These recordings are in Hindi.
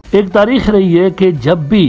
एक तारीख रही है कि जब भी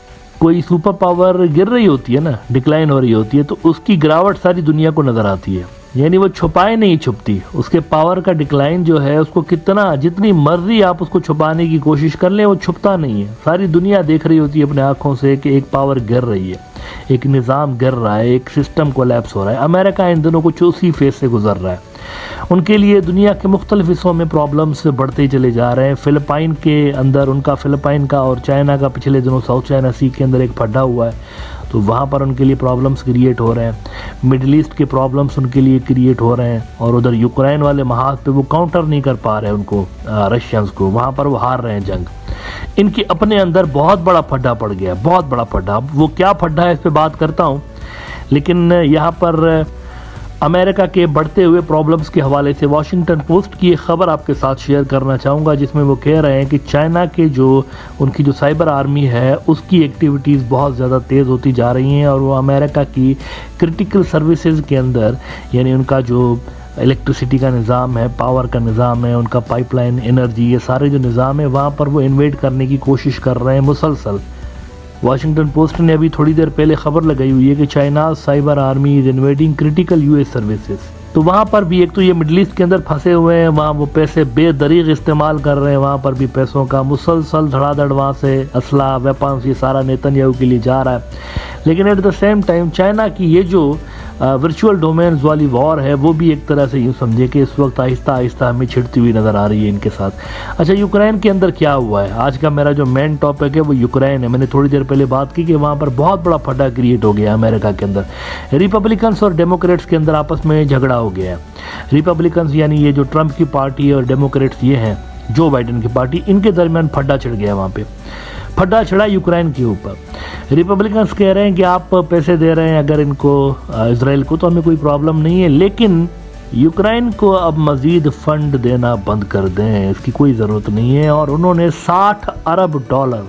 कोई सुपर पावर गिर रही होती है ना, डिक्लाइन हो रही होती है, तो उसकी गिरावट सारी दुनिया को नजर आती है। यानी वो छुपाए नहीं छुपती, उसके पावर का डिक्लाइन जो है उसको कितना जितनी मर्जी आप उसको छुपाने की कोशिश कर ले वो छुपता नहीं है। सारी दुनिया देख रही होती है अपने आंखों से कि एक पावर गिर रही है, एक निज़ाम गिर रहा है, एक सिस्टम कोलैप्स हो रहा है। अमेरिका इन दिनों कुछ उसी फेज से गुजर रहा है। उनके लिए दुनिया के मुख्तलिफ हिस्सों में प्रॉब्लम्स बढ़ते ही चले जा रहे हैं। फिलिपाइन के अंदर उनका, फिलिपाइन का और चाइना का पिछले दिनों साउथ चाइना सी के अंदर एक फड्डा हुआ है, तो वहाँ पर उनके लिए प्रॉब्लम्स क्रिएट हो रहे हैं। मिडिल ईस्ट के प्रॉब्लम्स उनके लिए क्रिएट हो रहे हैं, और उधर यूक्रेन वाले महाज पे वो काउंटर नहीं कर पा रहे हैं उनको, रशियंस को, वहाँ पर वो हार रहे हैं जंग। इनके अपने अंदर बहुत बड़ा फड्डा पड़ गया, बहुत बड़ा फड्डा। वो क्या फड्डा है इस पर बात करता हूँ, लेकिन यहाँ पर अमेरिका के बढ़ते हुए प्रॉब्लम्स के हवाले से वॉशिंगटन पोस्ट की एक ख़बर आपके साथ शेयर करना चाहूँगा, जिसमें वो कह रहे हैं कि चाइना के जो उनकी जो साइबर आर्मी है उसकी एक्टिविटीज़ बहुत ज़्यादा तेज़ होती जा रही हैं, और वो अमेरिका की क्रिटिकल सर्विसेज के अंदर, यानी उनका जो इलेक्ट्रिसिटी का निज़ाम है, पावर का निज़ाम है, उनका पाइपलाइन एनर्जी, ये सारे जो निज़ाम है वहाँ पर वो इन्वेड करने की कोशिश कर रहे हैं मुसलसल। वॉशिंगटन पोस्ट ने अभी थोड़ी देर पहले खबर लगाई हुई है कि China cyber army is invading critical US services. तो वहाँ पर भी एक तो ये मिडल ईस्ट के अंदर फंसे हुए हैं, वहाँ वो पैसे बेदरीग इस्तेमाल कर रहे हैं, वहाँ पर भी पैसों का मुसलसल धड़ाधड़ वहाँ से असला वेपन्स ये सारा नेतन्याहू के लिए जा रहा है। लेकिन at the same time China की ये जो वर्चुअल डोमेन्स वाली वॉर है वो भी एक तरह से यूँ समझे कि इस वक्त आहिस्ता आहिस्ता हमें छिड़ती हुई नज़र आ रही है इनके साथ। अच्छा, यूक्रेन के अंदर क्या हुआ है, आज का मेरा जो मेन टॉपिक है वो यूक्रेन है। मैंने थोड़ी देर पहले बात की कि वहाँ पर बहुत बड़ा फड्डा क्रिएट हो गया अमेरिका के अंदर। रिपब्लिकन्स और डेमोक्रेट्स के अंदर आपस में झगड़ा हो गया है। रिपब्लिकन्स यानी ये जो ट्रंप की पार्टी और डेमोक्रेट्स ये हैं जो बाइडेन की पार्टी, इनके दरमियान फड्डा छिड़ गया। वहाँ पे फड्डा छिड़ा यूक्रेन के ऊपर। रिपब्लिकन्स कह रहे हैं कि आप पैसे दे रहे हैं अगर इनको, इजराइल को, तो हमें कोई प्रॉब्लम नहीं है, लेकिन यूक्रेन को अब मज़ीद फंड देना बंद कर दें, इसकी कोई ज़रूरत नहीं है। और उन्होंने $60 अरब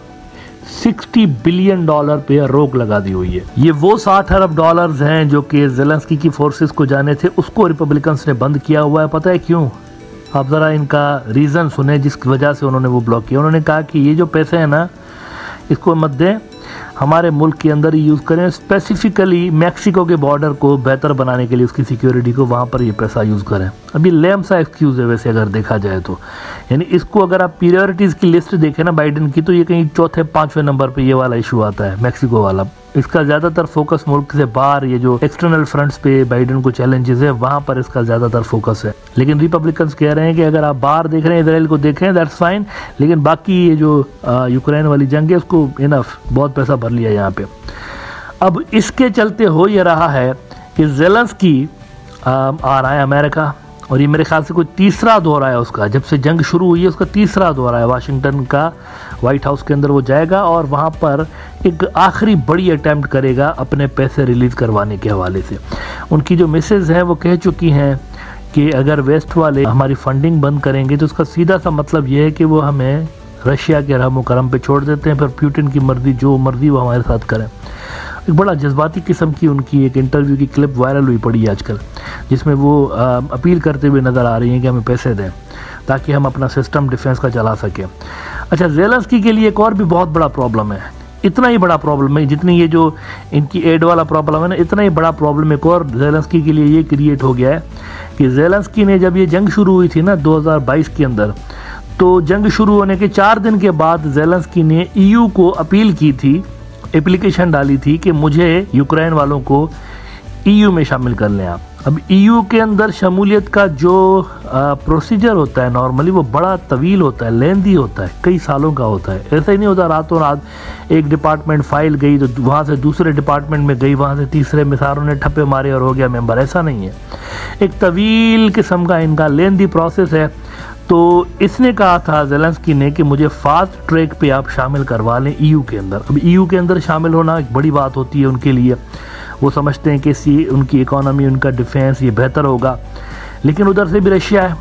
$60 बिलियन पे रोक लगा दी हुई है। ये वो $60 अरब हैं जो कि ज़ेलेंस्की की फोर्सेस को जाने थे, उसको रिपब्लिकन्स ने बंद किया हुआ है। पता है क्यों? आप ज़रा इनका रीज़न सुने जिस वजह से उन्होंने वो ब्लॉक किया। उन्होंने कहा कि ये जो पैसे हैं ना, इसको मत दें, हमारे मुल्क के अंदर ही यूज़ करें, स्पेसिफिकली मैक्सिको के बॉर्डर को बेहतर बनाने के लिए, उसकी सिक्योरिटी को, वहाँ पर ये पैसा यूज़ करें। अभी लेम सा एक्सक्यूज़ है वैसे अगर देखा जाए तो, यानी इसको अगर आप प्रायोरिटीज़ की लिस्ट देखें ना बाइडेन की, तो ये कहीं चौथे 5वें नंबर पे ये वाला इशू आता है, मैक्सिको वाला। इसका ज़्यादातर फोकस मुल्क से बाहर, ये जो एक्सटर्नल फ्रंट्स पे बाइडेन को चैलेंजेस है वहाँ पर इसका ज़्यादातर फोकस है। लेकिन रिपब्लिकन्स कह रहे हैं कि अगर आप बाहर देख रहे हैं, इसराइल को देख रहे हैं, दैट्स फाइन, लेकिन बाकी ये जो यूक्रेन वाली जंग है उसको इनफ, बहुत पैसा भर लिया यहाँ पे। अब इसके चलते हो ये रहा है कि ज़ेलेंस्की आ रहा है अमेरिका, और ये मेरे ख्याल से कोई तीसरा दौरा है उसका, जब से जंग शुरू हुई है उसका तीसरा दौरा है। वाशिंगटन का वाइट हाउस के अंदर वो जाएगा और वहाँ पर एक आखिरी बड़ी अटैम्प्ट करेगा अपने पैसे रिलीज़ करवाने के हवाले से। उनकी जो मिसेज हैं वो कह चुकी हैं कि अगर वेस्ट वाले हमारी फंडिंग बंद करेंगे तो उसका सीधा सा मतलब ये है कि वो हमें रशिया के रहमो करम पे छोड़ देते हैं, फिर पुतिन की मर्जी, जो मर्जी वो हमारे साथ करें। एक बड़ा जज्बाती किस्म की उनकी एक इंटरव्यू की क्लिप वायरल हुई पड़ी है आजकल, जिसमें वो अपील करते हुए नज़र आ रही हैं कि हमें पैसे दें ताकि हम अपना सिस्टम डिफेंस का चला सकें। अच्छा, ज़ेलेंस्की के लिए एक और भी बहुत बड़ा प्रॉब्लम है, इतना ही बड़ा प्रॉब्लम है जितनी ये जो इनकी एड वाला प्रॉब्लम है ना, इतना ही बड़ा प्रॉब्लम एक और ज़ेलेंस्की के लिए ये क्रिएट हो गया है कि ज़ेलेंस्की ने जब ये जंग शुरू हुई थी ना 2022 के अंदर, तो जंग शुरू होने के 4 दिन के बाद ज़ेलेंस्की ने EU को अपील की थी, एप्लीकेशन डाली थी कि मुझे यूक्रेन वालों को EU में शामिल कर लें आप। अब EU के अंदर शमूलियत का जो प्रोसीजर होता है नॉर्मली वो बड़ा तवील होता है, लेंदी होता है, कई सालों का होता है। ऐसा ही नहीं होता रातों रात एक डिपार्टमेंट फाइल गई तो वहाँ से दूसरे डिपार्टमेंट में गई, वहाँ से तीसरे में, सारों ने ठप्पे मारे और हो गया मेंबर, ऐसा नहीं है। एक तवील किस्म का इनका लेंदी प्रोसेस है। तो इसने कहा था ज़ेलेंस्की ने कि मुझे फास्ट ट्रैक पे आप शामिल करवा लें EU के अंदर। अब EU के अंदर शामिल होना एक बड़ी बात होती है उनके लिए, वो समझते हैं कि इससे उनकी इकोनॉमी, उनका डिफेंस ये बेहतर होगा। लेकिन उधर से भी रशिया है,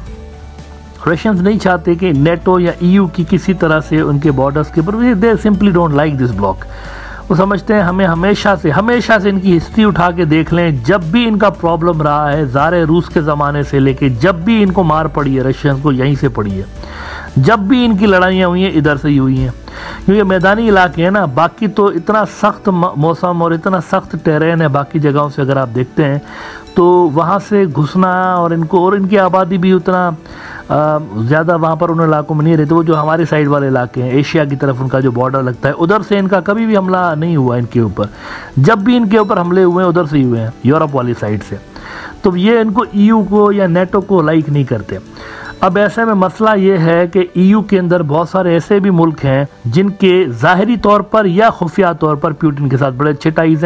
रशियंस नहीं चाहते कि नेटो या EU की किसी तरह से उनके बॉर्डर्स के ऊपर, they simply don't like this bloc. वो समझते हैं हमें हमेशा से इनकी हिस्ट्री उठा के देख लें, जब भी इनका प्रॉब्लम रहा है ज़ारे रूस के ज़माने से लेके, जब भी इनको मार पड़ी है रशियंस को यहीं से पड़ी है, जब भी इनकी लड़ाइयाँ हुई हैं इधर से ही हुई हैं। क्योंकि मैदानी इलाके हैं ना, बाकी तो इतना सख्त मौसम और इतना सख्त टेरेन है बाकी जगहों से अगर आप देखते हैं तो वहाँ से घुसना और इनकी आबादी भी उतना ज़्यादा वहाँ पर उन इलाकों में नहीं रहते। वो जो हमारी साइड वाले इलाके हैं, एशिया की तरफ उनका जो बॉर्डर लगता है, उधर से इनका कभी भी हमला नहीं हुआ इनके ऊपर। जब भी इनके ऊपर हमले हुए हैं उधर से ही हुए हैं, यूरोप वाली साइड से। तो ये इनको EU को या नेटो को लाइक नहीं करते। अब ऐसे में मसला ये है कि EU के अंदर बहुत सारे ऐसे भी मुल्क हैं जिनके ज़ाहिरी तौर पर या खुफिया तौर पर पुतिन के साथ बड़े अच्छे टाइज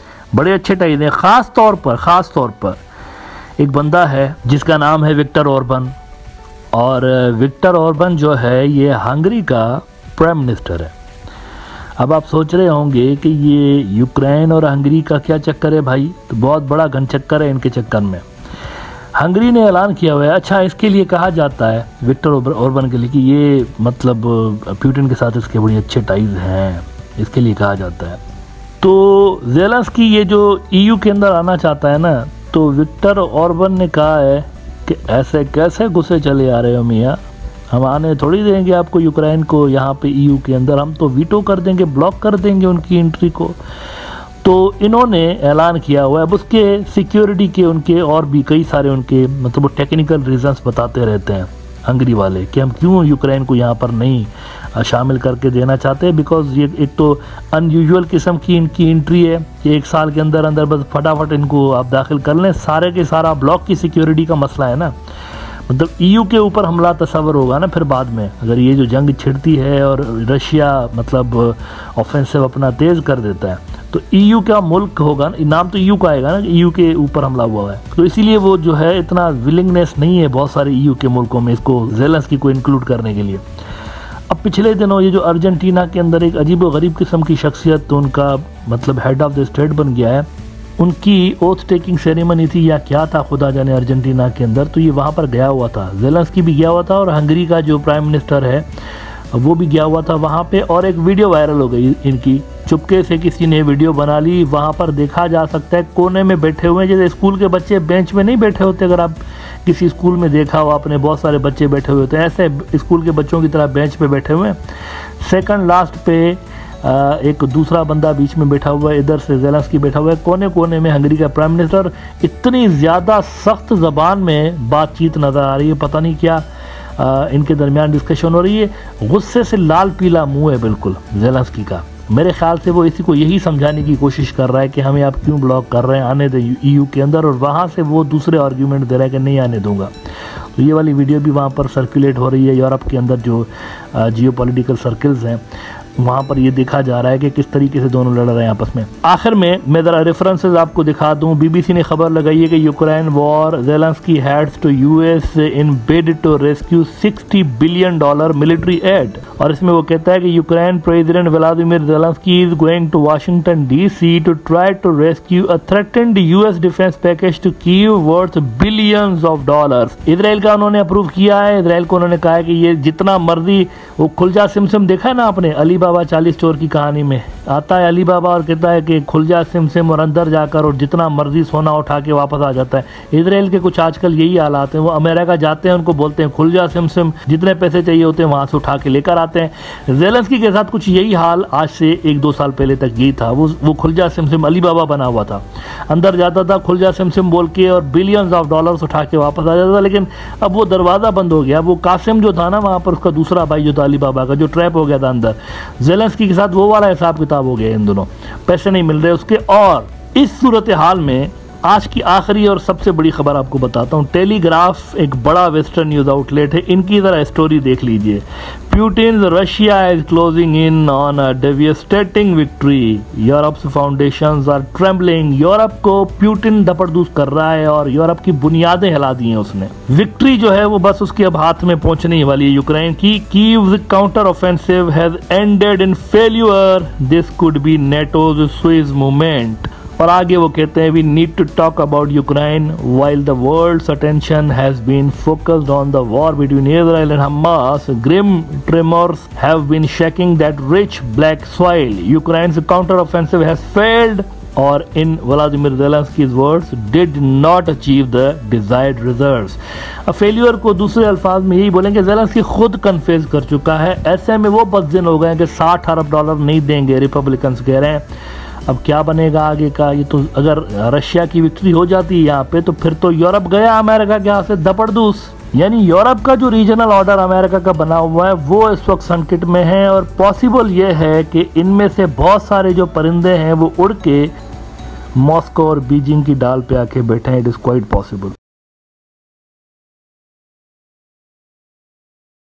हैं, ख़ास तौर पर एक बंदा है जिसका नाम है विक्टर ऑर्बन। और विक्टर ऑर्बन जो है ये हंगरी का प्राइम मिनिस्टर है। अब आप सोच रहे होंगे कि ये यूक्रेन और हंगरी का क्या चक्कर है भाई, तो बहुत बड़ा घन चक्कर है इनके चक्कर में। हंगरी ने ऐलान किया हुआ है, अच्छा इसके लिए कहा जाता है विक्टर ऑर्बन के लिए कि ये मतलब पुतिन के साथ इसके बड़े अच्छे टाइज हैं, इसके लिए कहा जाता है। तो ज़ेलेंस्की ये जो EU के अंदर आना चाहता है ना, तो विक्टर ऑर्बन ने कहा है कि ऐसे कैसे घुसे चले आ रहे हो मियाँ, हम आने थोड़ी देंगे आपको यूक्रेन को यहाँ पे EU के अंदर, हम तो वीटो कर देंगे, ब्लॉक कर देंगे उनकी एंट्री को। तो इन्होंने ऐलान किया हुआ है। अब उसके सिक्योरिटी के उनके और भी कई सारे उनके मतलब वो टेक्निकल रीजंस बताते रहते हैं हंगरी वाले कि हम क्यों यूक्रेन को यहाँ पर नहीं शामिल करके देना चाहते हैं। बिकॉज ये एक तो अनयूजुअल किस्म की इनकी एंट्री है कि 1 साल के अंदर अंदर बस फटाफट इनको आप दाखिल कर लें, सारे के सारा ब्लॉक की सिक्योरिटी का मसला है ना। मतलब EU के ऊपर हमला तस्वर होगा ना फिर बाद में, अगर ये जो जंग छिड़ती है और रशिया मतलब ऑफेंसिव अपना तेज़ कर देता है तो EU का मुल्क होगा ना, नाम तो EU का आएगा ना, EU के ऊपर हमला हुआ है। तो इसीलिए वो जो है इतना विलिंगनेस नहीं है बहुत सारे EU के मुल्कों में इसको ज़ेलेंस्की को इंक्लूड करने के लिए। अब पिछले दिनों ये जो अर्जेंटीना के अंदर एक अजीब व गरीब किस्म की शख्सियत तो उनका मतलब हेड ऑफ द स्टेट बन गया है, उनकी ओथ टेकिंग सेरेमनी थी या क्या था खुदा जाने अर्जेंटीना के अंदर, तो ये वहाँ पर गया हुआ था, ज़ेलेंस्की भी गया हुआ था और हंगरी का जो प्राइम मिनिस्टर है वो भी गया हुआ था वहाँ पे। और एक वीडियो वायरल हो गई इनकी, चुपके से किसी ने वीडियो बना ली, वहाँ पर देखा जा सकता है कोने में बैठे हुए हैं जैसे स्कूल के बच्चे बेंच में नहीं बैठे होते, अगर आप किसी स्कूल में देखा हो आपने बहुत सारे बच्चे बैठे हुए होते हैं, ऐसे स्कूल के बच्चों की तरह बेंच पे बैठे हुए हैं। सेकंड लास्ट पे एक दूसरा बंदा बीच में बैठा हुआ है, इधर से ज़ेलेंस्की बैठा हुआ है, कोने कोने में हंगरी का प्राइम मिनिस्टर। इतनी ज़्यादा सख्त ज़बान में बातचीत नज़र आ रही है, पता नहीं क्या इनके दरमियान डिस्कशन हो रही है। गुस्से से लाल पीला मुंह है बिल्कुल ज़ेलेंस्की का। मेरे ख्याल से वो इसी को यही समझाने की कोशिश कर रहा है कि हमें आप क्यों ब्लॉक कर रहे हैं, आने दे EU के अंदर, और वहाँ से वो दूसरे आर्ग्यूमेंट दे रहा है कि नहीं आने दूंगा। तो ये वाली वीडियो भी वहाँ पर सर्कुलेट हो रही है। यूरोप के अंदर जो जियोपॉलिटिकल सर्कल्स हैं वहाँ पर ये देखा जा रहा है कि किस तरीके से दोनों लड़ रहे हैं आपस में। आखिर में मैं ज़रा रेफरेंसेस आपको दिखा दूँ। BBC ने खबर लगाई है कि Ukraine war, Zelensky heads to US in bid to rescue $60 billion military aid. और इसमें वो कहता है कि Ukraine president Vladimir Zelensky is going to Washington DC to try to rescue a threatened US defence package to Kyiv worth billions of dollars. Israel का उन्होंने अप्रूव किया है। इजराइल को उन्होंने कहा है कि ये जितना मर्जी, वो खुलजा सिमसिम देखा है ना आपने, अली बाबा 40 चोर की कहानी में आता है अली बाबा और कहता है कि खुल जा सिमसिम और अंदर जाकर और जितना मर्जी सोना उठा के वापस आ जाता है। इजराइल के कुछ आजकल यही हालात हैं, वो अमेरिका जाते हैं, उनको बोलते हैं खुल जा सिमसिम, जितने पैसे चाहिए होते हैं वहां से उठा के लेकर आते हैं। ज़ेलेंस्की के साथ कुछ यही हाल आज से 1-2 साल पहले तक यही था। वो खुल जा सिमसिम अली बाबा बना हुआ था, अंदर जाता था खुल जा सिमसिम बोल के और बिलियंस ऑफ डॉलर्स उठा के वापस आ जाता था। लेकिन अब वो दरवाज़ा बंद हो गया। वो कासिम जो था ना वहाँ पर, उसका दूसरा भाई जो था अली बाबा का, जो ट्रैप हो गया था अंदर, ज़ेलेंस्की के साथ वो वाला हिसाब किताब हो गया इन दोनों, पैसे नहीं मिल रहे उसके। और इस सूरत हाल में आज की आखिरी और सबसे बड़ी खबर आपको बताता हूँ। टेलीग्राफ एक बड़ा वेस्टर्न न्यूज़ आउटलेट है, इनकी ज़रा स्टोरी देख लीजिए। Putin's Russia is closing in on a devastating victory. Europe foundations are trembling. Europe को प्यूटिन दपड़दूस कर रहा है और यूरोप की बुनियादें हिला दी हैं उसने। विक्ट्री जो है वो बस उसके अब हाथ में पहुंचने वाली है यूक्रेन की। Kyiv's counter offensive has ended in failure, this could be NATO's Suez movement. और आगे वो कहते हैं we need to talk about Ukraine while the world's attention has been focused on the war between Israel and Hamas, grim tremors have been shaking that rich black soil. Ukraine's counter offensive has failed और in Vladimir Zelensky's words did not achieve the desired results. Failure को दूसरे अल्फाज में यही बोलेंगे, ज़ेलेंस्की खुद कन्फेस कर चुका है। ऐसे में वो बदजिन हो गए कि $60 अरब नहीं देंगे, रिपब्लिकन्स कह रहे हैं। अब क्या बनेगा आगे का, ये तो अगर रशिया की विक्ट्री हो जाती है यहाँ पे तो फिर तो यूरोप गया अमेरिका के हाथ से दपड़दूस। यानी यूरोप का जो रीजनल ऑर्डर अमेरिका का बना हुआ है वो इस वक्त संकट में है, और पॉसिबल ये है कि इनमें से बहुत सारे जो परिंदे हैं वो उड़ के मॉस्को और बीजिंग की डाल पे आके बैठे हैं। It is quite possible.